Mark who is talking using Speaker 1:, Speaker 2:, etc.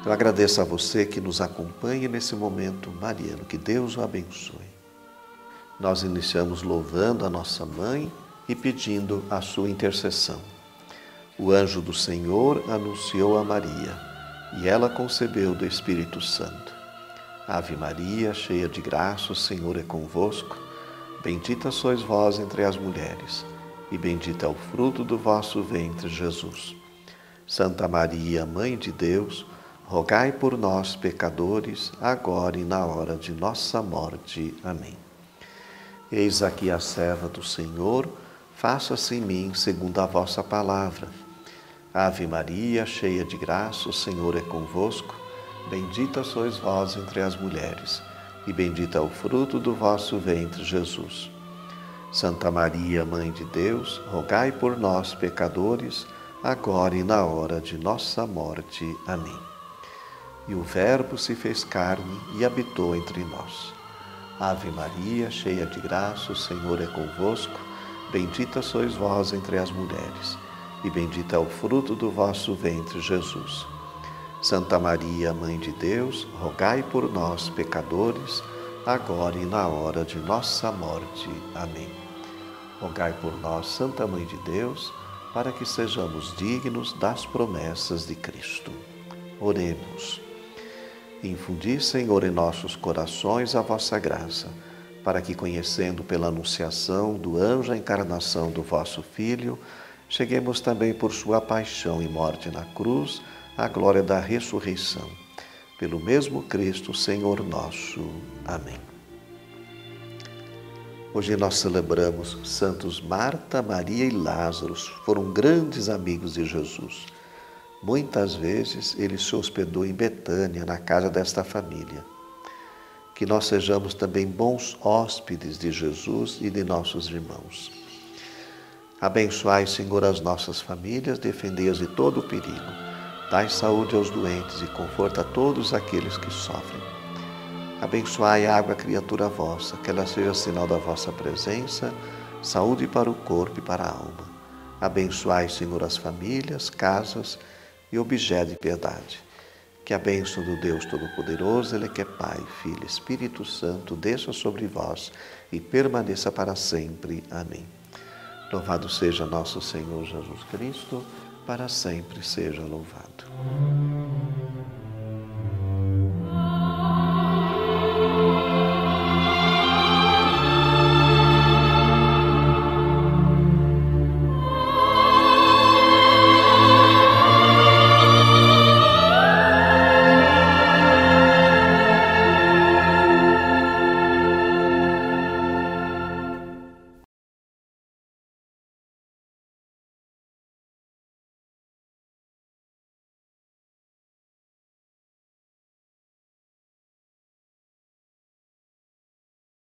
Speaker 1: Eu agradeço a você que nos acompanha nesse momento mariano. Que Deus o abençoe. Nós iniciamos louvando a nossa mãe e pedindo a sua intercessão. O anjo do Senhor anunciou a Maria, e ela concebeu do Espírito Santo. Ave Maria, cheia de graça, o Senhor é convosco. Bendita sois vós entre as mulheres, e bendito é o fruto do vosso ventre, Jesus. Santa Maria, Mãe de Deus, rogai por nós, pecadores, agora e na hora de nossa morte. Amém. Eis aqui a serva do Senhor, faça-se em mim segundo a vossa palavra. Ave Maria, cheia de graça, o Senhor é convosco. Bendita sois vós entre as mulheres, e bendito é o fruto do vosso ventre, Jesus. Santa Maria, Mãe de Deus, rogai por nós, pecadores, agora e na hora de nossa morte. Amém. E o Verbo se fez carne e habitou entre nós. Ave Maria, cheia de graça, o Senhor é convosco. Bendita sois vós entre as mulheres, e bendito é o fruto do vosso ventre, Jesus. Santa Maria, Mãe de Deus, rogai por nós, pecadores, agora e na hora de nossa morte. Amém. Rogai por nós, Santa Mãe de Deus, para que sejamos dignos das promessas de Cristo. Oremos. Infundi, Senhor, em nossos corações a vossa graça, para que, conhecendo pela anunciação do anjo a encarnação do vosso Filho, cheguemos também por sua paixão e morte na cruz à glória da ressurreição. Pelo mesmo Cristo, Senhor nosso. Amém. Hoje nós celebramos santos Marta, Maria e Lázaro. Foram grandes amigos de Jesus. Muitas vezes ele se hospedou em Betânia, na casa desta família. Que nós sejamos também bons hóspedes de Jesus e de nossos irmãos. Abençoai, Senhor, as nossas famílias, defendei-as de todo o perigo. Dai saúde aos doentes e conforto a todos aqueles que sofrem. Abençoai a água, criatura vossa, que ela seja sinal da vossa presença, saúde para o corpo e para a alma. Abençoai, Senhor, as famílias, casas e objeto de piedade. Que a bênção do Deus Todo-Poderoso, Ele que é Pai, Filho e Espírito Santo, desça sobre vós e permaneça para sempre. Amém. Louvado seja nosso Senhor Jesus Cristo, para sempre seja louvado.